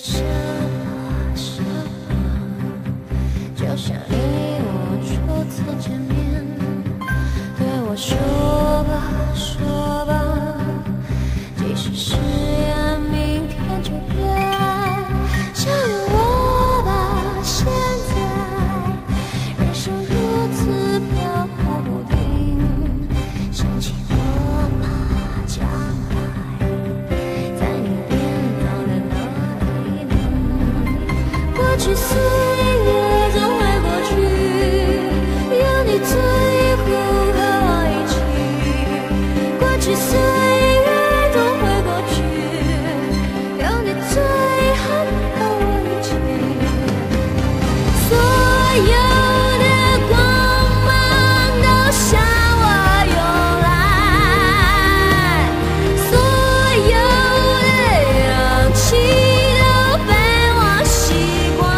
什么什么，就像你我初次见面，对我说吧说吧，即使誓言明天就变，相信我吧，现在人生如此飘忽不定，想起我怕将来在你变老的那一年，过去岁月总会过去，有你最后和我一起，过去岁月总会过去，有你最后和我一起，所有的光芒都向我涌来，所有的氧气都被我吸光，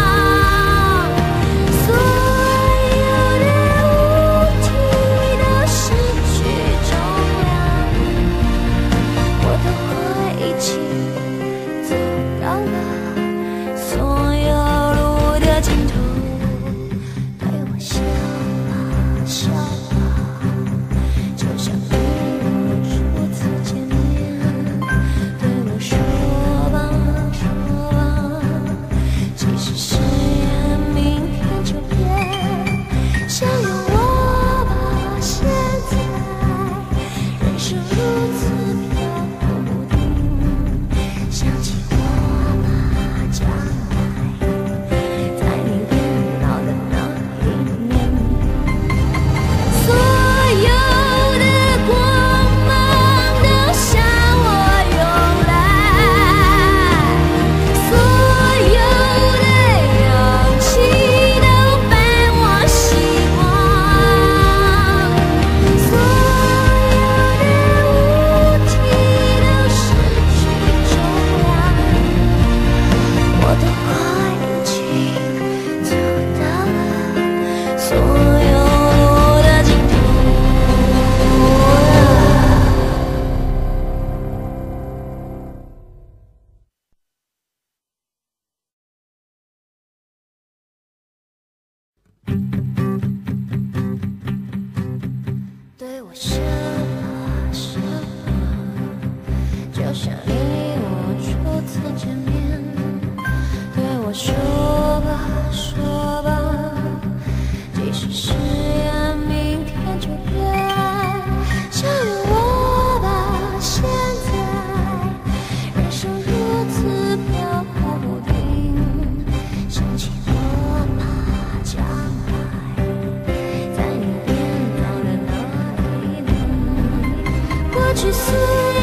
所有的物体都失去重量，我都会一起走到了所有路的尽头。对我笑吧笑吧，就像你我初次见面，对我说吧说吧，即使誓言明天就变，相信我吧，现在人生如此飘忽不定，想起我吧，将来在你变老的那一年，所有的光芒都向我涌来，所有的氧气都被我吸光，所有的物体都失去重量，我都快一起走到了所有路的尽头。对我什么什么，就像你我初次见面，对我说吧说吧，即使誓言明天就变，相信我吧，现在人生如此飘忽不定，想起我怕将来在你变老的那一年，过去岁月